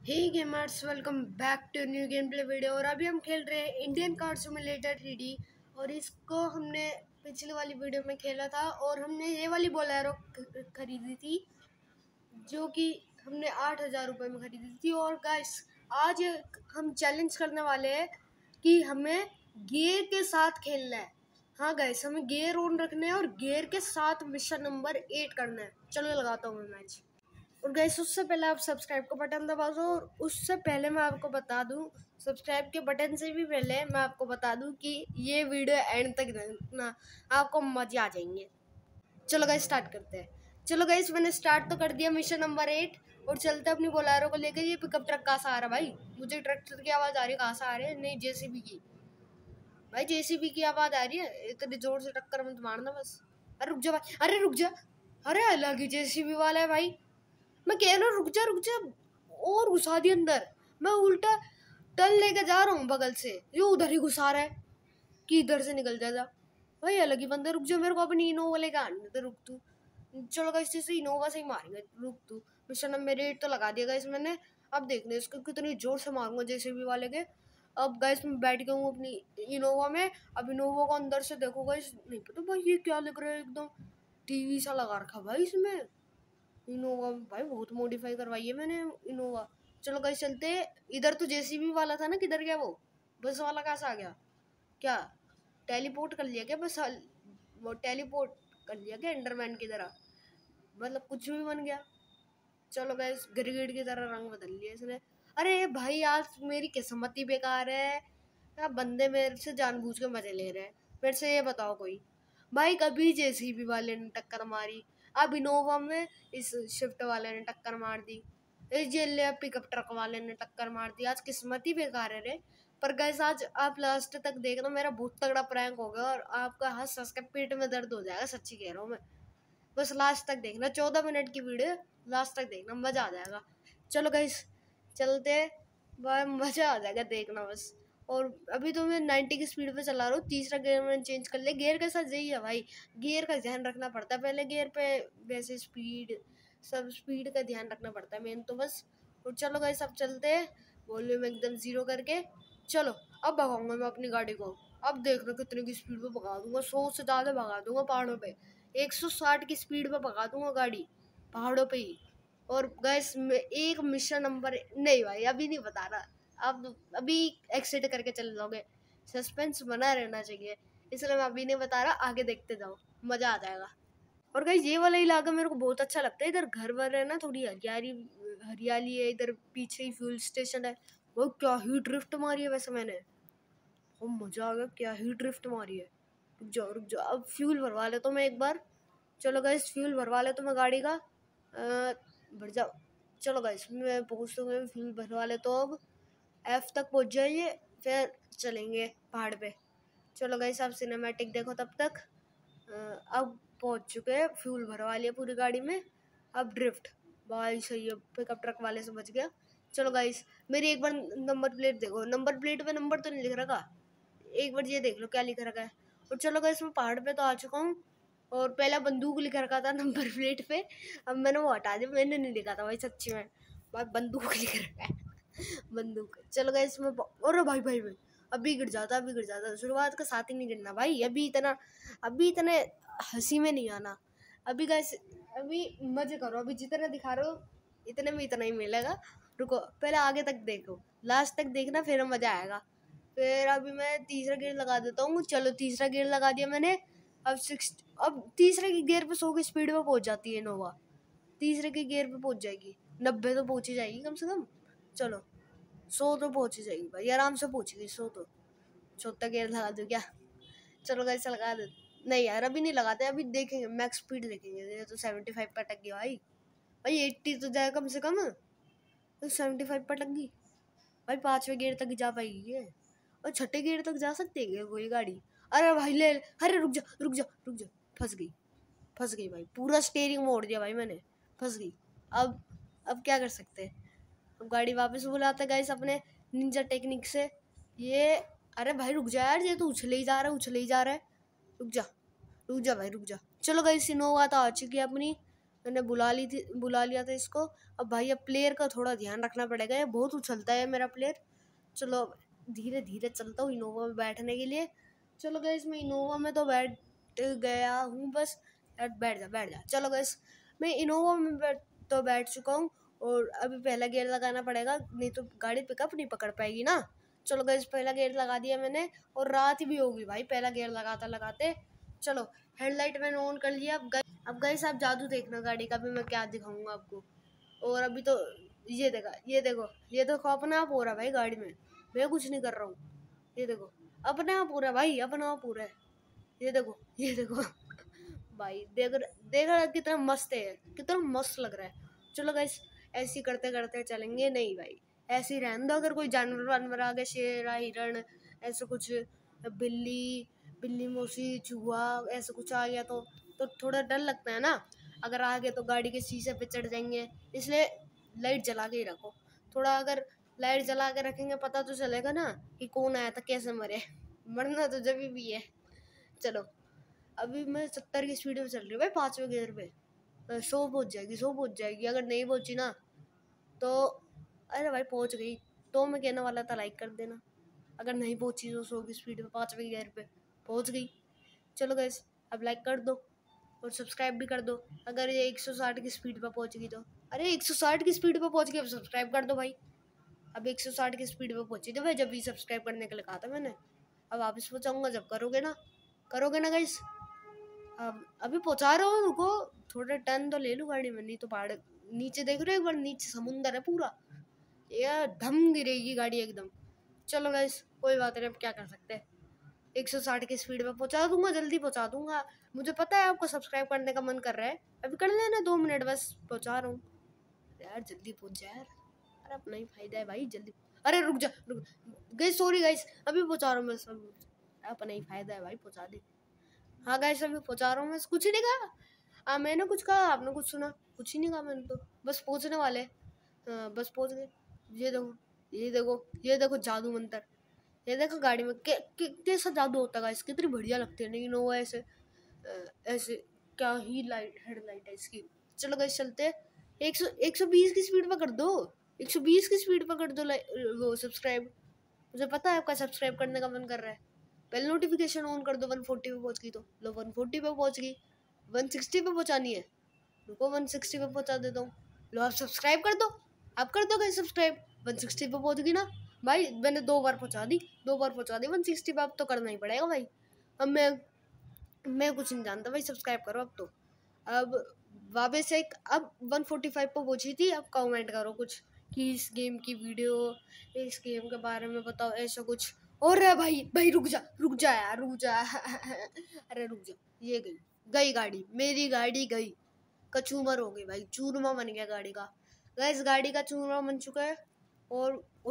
Hey gamers, welcome back to new game play video. और अभी हम खेल रहे हैं इंडियन कार सिमुलेटर 3D। और इसको हमने पिछली वाली वीडियो में खेला था और हमने ये वाली बोलेरो खरीदी थी जो कि हमने 8,000 रुपये में खरीदी थी। और गाइस, आज हम चैलेंज करने वाले हैं कि हमें गियर के साथ खेलना है। हाँ गाइस, हमें गियर ऑन रखना है और गियर के साथ मिशन नंबर 8 करना है। चलो लगाता हूँ मैं मैच। और गाइस, उससे पहले आप सब्सक्राइब का बटन दबा दो। और उससे पहले मैं आपको बता दूं, सब्सक्राइब के बटन से भी पहले मैं आपको बता दूं कि ये वीडियो एंड तक देखना, आपको मजे आ जाएंगे। चलो गाइस, स्टार्ट करते हैं। चलो गाइस, मैंने स्टार्ट तो कर दिया मिशन नंबर 8 और चलते अपनी बोलेरो को लेकर। ये पिकअप ट्रक कहाँ से आ रहा है भाई? मुझे ट्रैक्टर की आवाज़ आ रही है। कहाँ से आ रही है? नहीं, जेसीबी की। भाई जेसीबी की आवाज़ आ रही है। इतनी जोर से टक्कर मत मारना बस। अरे रुक जा भाई, अरे रुक जा। अरे अलग ही जेसीबी वाला है भाई। मैं कह रहा हूँ रुक जा। और घुसा दिया अंदर। मैं उल्टा टल लेके जा रहा हूँ बगल से, ये उधर ही घुसा रहा है कि इधर से निकल जा भाई। अलग ही बंदे। रुक जा, मेरे को अपनी इनोवा लेके आने दे। रुक तू। चलो गाइस, इससे इनोवा से ही मारेंगे। रुक तू। मिशन नंबर 8 तो लगा दिया गाइस मैंने। अब देखने इसको कितनी जोर से मारूंगा जेसीबी वाले के। अब गाइस, मैं बैठ गया हूँ अपनी इनोवा में। अब इनोवा को अंदर से देखो गाइस। नहीं पता भाई ये क्या लग रहा है, एकदम टीवी सा लगा रखा भाई इसमें। इनोवा भाई बहुत मॉडिफाई करवाई है मैंने इनोवा। चलो गाइस चलते। इधर तो जेसीबी वाला था ना, किधर गया वो? बस वाला कहाँ से आ गया? क्या टेलीपोर्ट कर लिया क्या? बस वो टेलीपोर्ट कर लिया क्या एंडरमैन की तरह? मतलब कुछ भी बन गया। चलो गाइस, गिरगिट की तरह रंग बदल लिया इसने। अरे भाई, आज मेरी किस्मत ही बेकार है। क्या बंदे मेरे से जानबूझ के मजे ले रहे हैं। मेरे से ये बताओ कोई। भाई कभी जेसीबी वाले ने टक्कर मारी, अब इनोवा में इस शिफ्ट वाले ने टक्कर मार दी, इस जेल पिकअप ट्रक वाले ने टक्कर मार दी। आज किस्मत ही बेकार है रे। पर गाइस, आज आप लास्ट तक देखना, मेरा बहुत तगड़ा प्रैंक होगा और आपका हंस हंस के पेट में दर्द हो जाएगा। सच्ची कह रहा हूँ मैं। बस लास्ट तक देखना, 14 मिनट की वीडियो, लास्ट तक देखना, मजा आ जाएगा। चलो गाइस चलते। भाई मजा आ जाएगा देखना बस। और अभी तो मैं 90 की स्पीड पे चला रहा हूँ। तीसरा गियर मैंने चेंज कर लिया। गियर के साथ यही है भाई, गियर का ध्यान रखना पड़ता है। पहले गियर पे वैसे स्पीड, सब स्पीड का ध्यान रखना पड़ता है मेन तो बस। और चलो गाइस, अब चलते हैं वॉल्यूम एकदम 0 करके। चलो अब भगाऊंगा मैं अपनी गाड़ी को। अब देख लो कितने की स्पीड पे भगा दूंगा। 100 से ज़्यादा भगा दूंगा पहाड़ों पे। 160 की स्पीड पे भगा दूंगा गाड़ी पहाड़ों पे ही। और गैस एक मिशन नंबर नहीं भाई, अभी नहीं बता रहा। अब अभी एक्सिट करके चले जाओगे। सस्पेंस बना रहना चाहिए, इसलिए मैं अभी नहीं बता रहा। आगे देखते जाओ, मजा आ जाएगा। और गाइस, ये वाला इलाका मेरे को बहुत अच्छा लगता है। इधर घर वर है ना, थोड़ी हरियाली हरियाली है। इधर पीछे ही फ्यूल स्टेशन है। वो क्या ही ड्रिफ्ट मारी है वैसे मैंने। वो मजा आ गया, क्या ही ड्रिफ्ट मारी है। रुक जाओ, अब फ्यूल भरवा लेता हूँ मैं एक बार। चलो गाइस, फ्यूल भरवा लेता हूँ मैं गाड़ी का। भर जाओ। चलो गाइस, मैं पहुँचता हूँ, फ्यूल भरवा लेता हूँ अब। एफ तक पहुँच जाइए, फिर चलेंगे पहाड़ पे। चलो गाइस, आप सिनेमैटिक देखो तब तक। अब पहुँच चुके हैं, फ्यूल भरवा लिया पूरी गाड़ी में। अब ड्रिफ्ट भाई सही है, पिकअप ट्रक वाले से बच गया। चलो गाइस, मेरी एक बार नंबर प्लेट देखो। नंबर प्लेट पे नंबर तो नहीं लिख रखा, एक बार ये देख लो क्या लिख रखा है। और चलो गाइस, मैं पहाड़ पे तो आ चुका हूँ। और पहला बंदूक लिख रखा था नंबर प्लेट पे, अब मैंने वो हटा दिया। मैंने नहीं लिखा था भाई, सच्ची में भाई बंदूक लिख रखा है। बंदूक। चलो गाइस, मैं और भाई भाई भाई अभी गिर जाता, अभी गिर जाता। शुरुआत का साथ ही नहीं गिरना भाई। अभी इतने हंसी में नहीं आना। अभी गाइस, अभी मजे करो। अभी जितना दिखा रहे हो इतने में इतना ही मिलेगा। रुको, पहले आगे तक देखो, लास्ट तक देखना, फिर मजा आएगा। फिर अभी मैं तीसरा गियर लगा देता हूँ। चलो तीसरा गियर लगा दिया मैंने। अब तीसरे की गियर पे 100 की स्पीड पे पहुंच जाती है इनोवा। तीसरे के गियर पे पहुंच जाएगी, 90 तो पहुंच ही जाएगी कम से कम। चलो 100 तो पहुंच ही जाएगी भाई, आराम से पहुंचेगी 100 तो। चौथा गियर लगा दो क्या? चलो कैसे लगा दे। नहीं यार, अभी नहीं लगाते, अभी देखेंगे मैक्स स्पीड देखेंगे। ये तो 75 पर अटक गया भाई। भाई 80 तो जाए कम से कम, तो 75 पर अटक गई भाई। 5वें गियर तक जा पाएगी ये? और छठे गियर तक जा सकती है क्या कोई गाड़ी? अरे भाई ले। अरे रुक जा रुक जा रुक जा। फंस गई भाई, पूरा स्टेयरिंग मोड़ दिया भाई मैंने। फंस गई। अब क्या कर सकते हैं? अब गाड़ी वापस बुलाते हैं गाइस अपने निंजा टेक्निक से। ये अरे भाई रुक जा यार, ये तो उछले ही जा रहा है, उछले ही जा रहा है। रुक जा भाई रुक जा। चलो गाइस, इनोवा तो आ चुकी है अपनी। मैंने बुला लिया था इसको। अब भाई अब प्लेयर का थोड़ा ध्यान रखना पड़ेगा, ये बहुत उछलता है मेरा प्लेयर। चलो धीरे धीरे चलता हूँ इनोवा में बैठने के लिए। चलो गाइस मैं इनोवा में तो बैठ गया हूँ बस। बैठ जा। चलो गाइस मैं इनोवा में बैठ चुका हूँ और अभी पहला गियर लगाना पड़ेगा, नहीं तो गाड़ी पिकअप नहीं पकड़ पाएगी ना। चलो गाइस पहला गियर लगा दिया मैंने और रात भी होगी भाई पहला गियर लगाते लगाते। चलो हेडलाइट मैंने ऑन कर लिया। अब गाइस आप जादू देखना गाड़ी का भी मैं क्या दिखाऊंगा आपको। और अभी तो ये देखो अपना आप हो रहा भाई गाड़ी में, मैं कुछ नहीं कर रहा हूँ। ये देखो अपने आप हो रहा भाई, अपना आप हो रहा है। ये देखो भाई देख रहा कितना मस्त है, कितना मस्त लग रहा है। चलो गाइस ऐसे करते करते चलेंगे। नहीं भाई ऐसे ही रहने दो, अगर कोई जानवर वानवर आ गया, शेर हिरण ऐसा कुछ, बिल्ली मौसी चूहा ऐसा कुछ आ गया तो थोड़ा डर लगता है ना। अगर आ गए तो गाड़ी के शीशे पे चढ़ जाएंगे, इसलिए लाइट जला के ही रखो थोड़ा। अगर लाइट जला के रखेंगे पता तो चलेगा ना कि कौन आया था, कैसे मरे। मरना तो जब भी है। चलो अभी मैं 70 की स्पीड में चल रही हूँ भाई 5वें गियर पे। 100 पहुँच जाएगी अगर नहीं पहुँची ना तो। अरे भाई पहुँच गई तो मैं कहने वाला था लाइक कर देना। अगर नहीं पहुँची तो 100 की स्पीड पे 5वें गियर पे पहुँच गई। चलो गाइस अब लाइक कर दो और सब्सक्राइब भी कर दो। अगर ये 160 की स्पीड पर पहुँच गई तो। अरे 160 की स्पीड पर पहुँच गई, अब सब्सक्राइब कर दो भाई। अब 160 की स्पीड पर पहुँची थी भाई जब भी सब्सक्राइब करने के लिए कहा था मैंने। अब वापस पहुँचाऊँगा जब करोगे ना गाइस। अब अभी पहुँचा रहा हूँ, रुको थोड़ा टर्न तो ले लूँ गाड़ी में, नहीं तो पहाड़ नीचे देख रहे हो एक बार, नीचे समुंदर है पूरा, यार धम गिरेगी गाड़ी एकदम। चलो गाइस कोई बात नहीं, अब क्या कर सकते हैं। 160 की स्पीड पे पहुंचा दूंगा, जल्दी पहुंचा दूंगा। मुझे पता है आपको सब्सक्राइब करने का मन कर रहा है, अभी कर लेना 2 मिनट बस, पहुंचा रहा हूँ यार, जल्दी पहुंच जा यार। अरे अपना ही फायदा है भाई, जल्दी। अरे रुक जा गाइस, सॉरी गाइस अभी पहुंचा रहा हूँ मैं सब, अपना ही फायदा है भाई, पहुंचा दे। हाँ गाइस अभी पहुंचा रहा हूँ मैं, कुछ ही नहीं कहा मैंने, कुछ कहा आपने कुछ सुना? कुछ ही नहीं कहा मैंने तो, बस पहुंचने वाले। हाँ बस पहुंच गए। ये देखो जादू मंतर। ये देखो गाड़ी में कैसा जादू होता है गाइस, कितनी बढ़िया लगती है नहीं वो ऐसे ऐसे, क्या ही लाइट हेडलाइट है इसकी। चलो गाइस चलते। 120 की स्पीड पर कर दो, 120 की स्पीड पर कर दो वो सब्सक्राइब। मुझे पता है आपका सब्सक्राइब करने का मन कर रहा है। पहले नोटिफिकेशन ऑन कर दो। 140 पे पहुंच गई तो लो, 140 पे पहुंच गई। 160 पे पहुंचानी है, रुको 160 पे पहुंचा देता हूँ। लो आप सब्सक्राइब कर दो, आप कर दो गाइस सब्सक्राइब। 160 पे पहुंच गई ना भाई, मैंने 2 बार पहुंचा दी 160 पे, अब तो करना ही पड़ेगा भाई। अब मैं कुछ नहीं जानता भाई, सब्सक्राइब करो अब तो। अब वापस एक अब 145 पे पहुंची थी। अब कमेंट करो कुछ कि इस गेम की वीडियो, इस गेम के बारे में बताओ ऐसा कुछ। और भाई रुक जा यार, रुक जा अरे रुक जा, ये गई गाड़ी, मेरी गाड़ी गई, कचूमर हो गई भाई, चूरमा बन गया गाड़ी का। गैस गाड़ी का चूरमा बन चुका है। और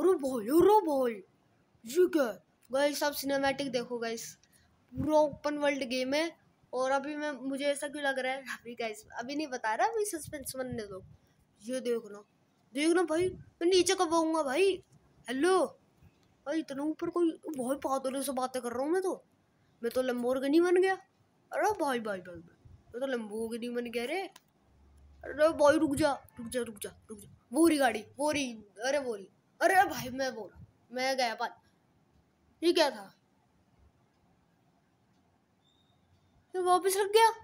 ये क्या है गाइस, आप सिनेमैटिक देखो गाइस, पूरा ओपन वर्ल्ड गेम है। और अभी मुझे ऐसा क्यों लग रहा है अभी गाइस, अभी नहीं बता रहा, अभी सस्पेंस बनने दो। ये देखना भाई, मैं नीचे कब आऊंगा भाई। हेलो भाई, इतना ऊपर कोई बहुत पागलों से बातें कर रहा हूँ मैं तो लैम्बोर्गिनी बन गया। अरे भाई मैं तो लैम्बोर्गिनी बन गया रे। अरे भाई रुक जा, वो रही गाड़ी, अरे भाई मैं गया पाल। ये क्या था, ये वापस लग गया,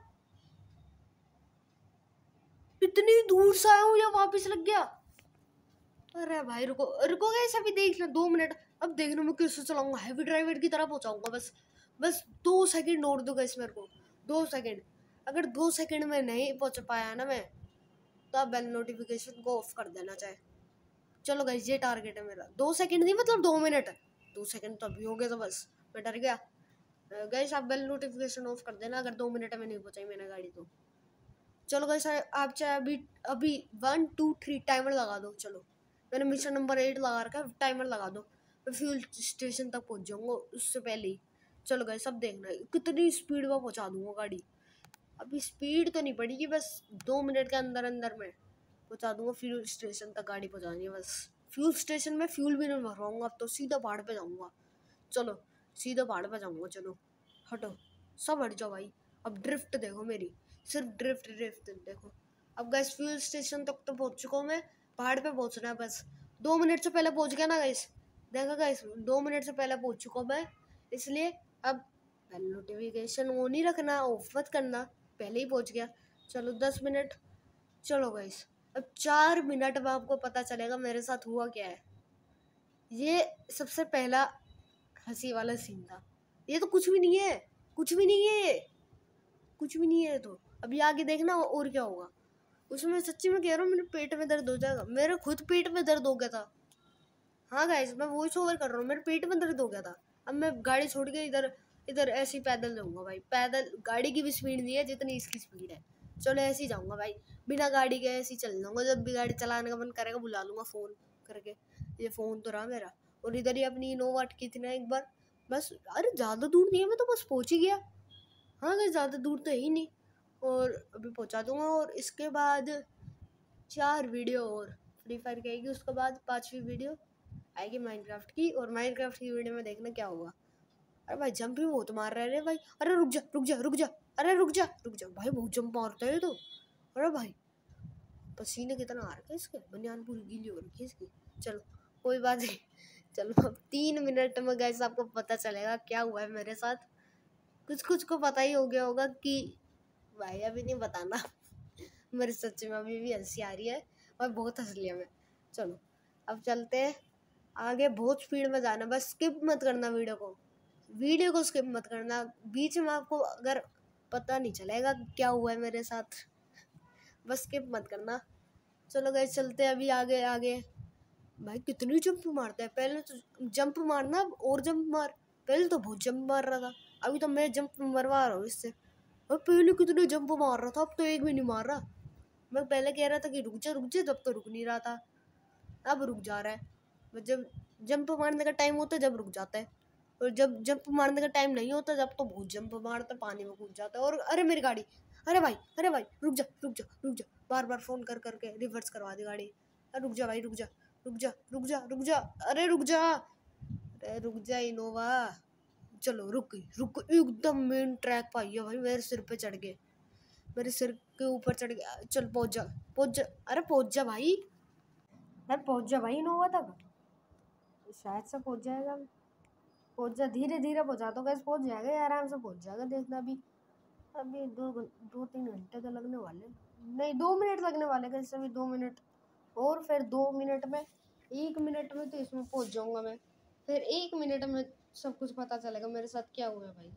इतनी दूर से आया हूँ या वापस लग गया। अरे भाई रुको गाइस, अभी देख लो 2 मिनट। अब देखना मैं कैसे चलाऊंगा, हैवी ड्राइवर की तरह पहुंचाऊंगा बस 2 सेकंड और दो गाइस मेरे को, 2 सेकंड। अगर 2 सेकंड में नहीं पहुंच पाया ना मैं, तो आप बेल नोटिफिकेशन को ऑफ कर देना चाहे। चलो गाइस ये टारगेट है मेरा, 2 सेकंड नहीं मतलब 2 मिनट। 2 सेकंड तो अभी हो गया, तो बस मैं डर गया। गाइस आप बेल नोटिफिकेशन ऑफ कर देना अगर 2 मिनट में नहीं पहुंचाई मैंने गाड़ी तो। चलो गाइस आप चाहे अभी 1 2 3 टाइमर लगा दो। चलो मैंने मिशन नंबर 8 लगा रखा है, टाइमर लगा दो, मैं फ्यूल स्टेशन तक पहुंच जाऊंगा उससे पहले ही। चलो गाइस सब देखना है कितनी स्पीड में पहुंचा दूंगा गाड़ी। अभी स्पीड तो नहीं पड़ेगी, बस 2 मिनट के अंदर अंदर में पहुंचा दूंगा फ्यूल स्टेशन तक, गाड़ी पहुंचानी है बस। फ्यूल स्टेशन में फ्यूल भी नहीं भरवाऊंगा, अब तो सीधा पहाड़ पे जाऊंगा। चलो सीधा पहाड़ पे जाऊंगा, चलो हटो सब हट जाओ भाई। अब ड्रिफ्ट देखो मेरी, सिर्फ ड्रिफ्ट देखो। अब गाइस फ्यूल स्टेशन तक तो पहुंच चुका हूँ मैं, पहाड़ पे पहुंचना है बस। 2 मिनट से पहले पहुंच गया ना गाइस, देखा गाइस 2 मिनट से पहले पहुंच चुका हूँ मैं, इसलिए अब नोटिफिकेशन ऑन ही रखना, ऑफ मत करना, पहले ही पहुंच गया। चलो 10 मिनट, चलो गाइस अब 4 मिनट में आपको पता चलेगा मेरे साथ हुआ क्या है। ये सबसे पहला हंसी वाला सीन था, ये तो कुछ भी नहीं है, कुछ भी नहीं है, कुछ भी नहीं है। तो अभी आगे देखना और क्या होगा उसमें। सच्ची में कह रहा हूँ मेरे पेट में दर्द हो जाएगा, मेरे खुद पेट में दर्द हो गया था। हाँ गाइस मैं वॉइस ओवर कर रहा हूँ, मेरे पेट में दर्द हो गया था। अब मैं गाड़ी छोड़ के इधर इधर ऐसे ही पैदल जाऊंगा भाई, पैदल। गाड़ी की भी स्पीड नहीं है जितनी इसकी स्पीड है, चलो ऐसे ही जाऊंगा भाई, बिना गाड़ी के ऐसे ही चल जाऊंगा। जब भी गाड़ी चलाने का मन करेगा बुला लूंगा फ़ोन करके, ये फ़ोन तो रहा मेरा। और इधर ही अपनी इनोवा अटकी थी ना एक बार, बस। अरे ज़्यादा दूर नहीं है, मैं तो बस पहुँच ही गया। हाँ गाइस ज़्यादा दूर तो है ही नहीं, और अभी पहुँचा दूंगा। और इसके बाद 4 वीडियो और फ्री फायर की आएगी, उसके बाद 5वीं वीडियो आएगी माइनक्राफ्ट की। और माइनक्राफ्ट की वीडियो में देखना क्या होगा। अरे भाई जंप भी बहुत मार रहे हैं भाई, अरे रुक जा रुक जा रुक जा, अरे रुक जा रुक जा भाई, बहुत जंप मारता है तो। अरे भाई पसीने कितना आ रहा है इसके, बनियान पूरी गीली हो रखी है इसकी। चलो कोई बात नहीं, चलो अब 3 मिनट में गाइस आपको पता चलेगा क्या हुआ है मेरे साथ। कुछ कुछ को पता ही हो गया होगा कि भाई अभी नहीं बताना। मेरे सच में अभी भी हंसी आ रही है और बहुत हंस लिया मैं। चलो अब चलते हैं आगे, बहुत स्पीड में जाना, बस स्किप मत करना वीडियो को स्किप मत करना। बीच में आपको अगर पता नहीं चलेगा क्या हुआ है मेरे साथ, बस स्किप मत करना। चलो गाइस चलते हैं अभी आगे आगे। भाई कितनी जंप मारता है, पहले तो जंप मारना और जंप मार, पहले तो बहुत जंप मार रहा था, अभी तो मैं जंप मरवा रहा हूँ इससे। और पहले कितने जंप मार रहा था, अब तो एक भी नहीं मार रहा। मैं पहले कह रहा था कि रुक जा, जब तो रुक नहीं रहा था, अब रुक जा रहा है। जब जंप मारने का टाइम होता है जब रुक जाता है, और जब जंप मारने का टाइम नहीं होता जब तो बहुत जंप मारता, पानी में कूद जाता है। और अरे मेरी गाड़ी, अरे भाई रुक जा रुक जा रुक जा, बार बार फ़ोन कर करके रिवर्स करवा दी गाड़ी। अरे रुक जा भाई रुक जा रुक जा रुक जा रुक जा, अरे रुक जा, अरे रुक जा इनोवा। चलो रुक गई, एकदम मेन ट्रैक पर आई है भाई, मेरे सिर पे चढ़ गए, मेरे सिर के ऊपर चढ़ गया। चल पहुँच जा, अरे पहुँच जा भाई, अरे पहुँच जा भाई इनोवा तक, शायद से पहुँच जाएगा। पहुँच जा, धीरे धीरे पहुँचा तो गैस, पहुँच जाएगा आराम से पहुँच जाएगा, देखना। अभी अभी 2-3 घंटे तो लगने वाले, नहीं 2 मिनट लगने वाले गैस, अभी 2 मिनट और फिर 2 मिनट में, 1 मिनट में तो इसमें पहुँच जाऊँगा मैं, फिर 1 मिनट में सब कुछ पता चलेगा मेरे साथ क्या हुआ है भाई।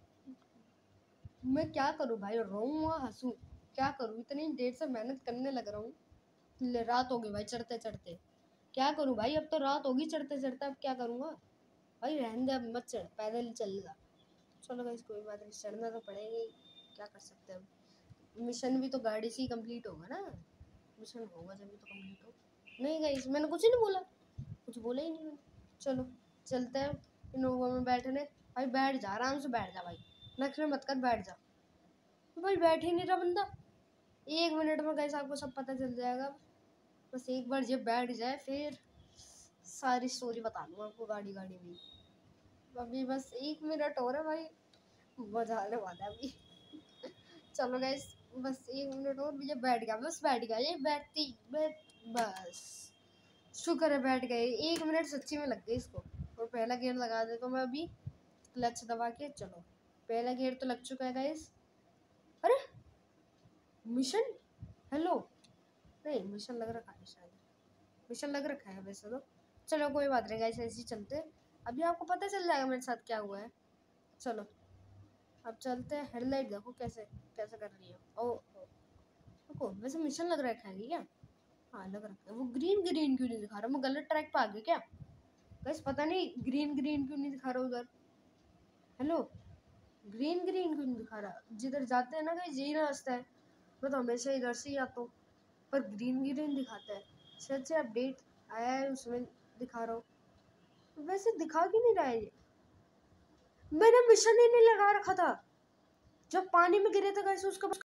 मैं क्या करूँ भाई, रोऊँ या हंसूँ, क्या करूँ, इतनी देर से मेहनत करने लग रहा हूँ। रात हो गई भाई चढ़ते चढ़ते, क्या करूँ भाई, अब तो रात होगी चढ़ते चढ़ते, अब क्या करूँगा भाई, रहने दे, अब मत चढ़, पैदल ही चलेगा। चलो गाइस कोई बात नहीं, चढ़ना तो पड़ेगा ही, क्या कर सकते हैं अब। मिशन भी तो गाड़ी से ही कंप्लीट होगा ना, मिशन होगा जब भी तो कंप्लीट हो। नहीं गाइस मैंने कुछ ही नहीं बोला, कुछ बोला ही नहीं मैंने। चलो चलते हैं इनोवा में बैठने। भाई बैठ जा, आराम से बैठ जा भाई, नखरे मत कर, बैठ जा भाई। बैठ ही नहीं रहा बंदा। 1 मिनट में गाइस आपको सब पता चल जाएगा, बस एक बार जब बैठ जाए फिर सारी स्टोरी बता दूँ आपको गाड़ी में। अभी बस 1 मिनट और है भाई, मजा आने वाला है अभी। चलो गाइस बस 1 मिनट और, ये बैठ गया, बस बैठ गया, ये बस शुक्र है बैठ गए। 1 मिनट सच्ची में लग गई इसको। और पहला गेयर लगा देता हूँ मैं अभी, क्लच दबा के। चलो पहला गेयर तो लग चुका है गाइस। अरे मिशन, हेलो, नहीं मिशन लग रखा है, शायद मिशन लग रखा है वैसे तो। चलो कोई बात नहीं गाइस, ऐसे ही चलते, अभी आपको पता चल जाएगा मेरे साथ क्या हुआ है। चलो अब चलते हैं, हेडलाइट देखो कैसे कैसे कर रही है। ओ देखो, वैसे मिशन लग रखा है क्या, हाँ लग रखा है। वो ग्रीन ग्रीन क्यों नहीं दिखा रहा, मैं गलत ट्रैक पे आ गया क्या गाइस, पता नहीं ग्रीन ग्रीन क्यों नहीं दिखा रहा उधर। हेलो, ग्रीन ग्रीन क्यों नहीं दिखा रहा, जिधर जाते हैं ना गाइस यही रास्ता है, मैं तो हमेशा इधर से ही आता हूँ, पर ग्रीन ग्रीन दिखाता है। शायद से अपडेट आया है उसमें दिखा रहा हूँ, वैसे दिखा क्यों नहीं रहा है ये, मैंने मिशन ही नहीं लगा रखा था। जब पानी में गिरे थे गाइस उसका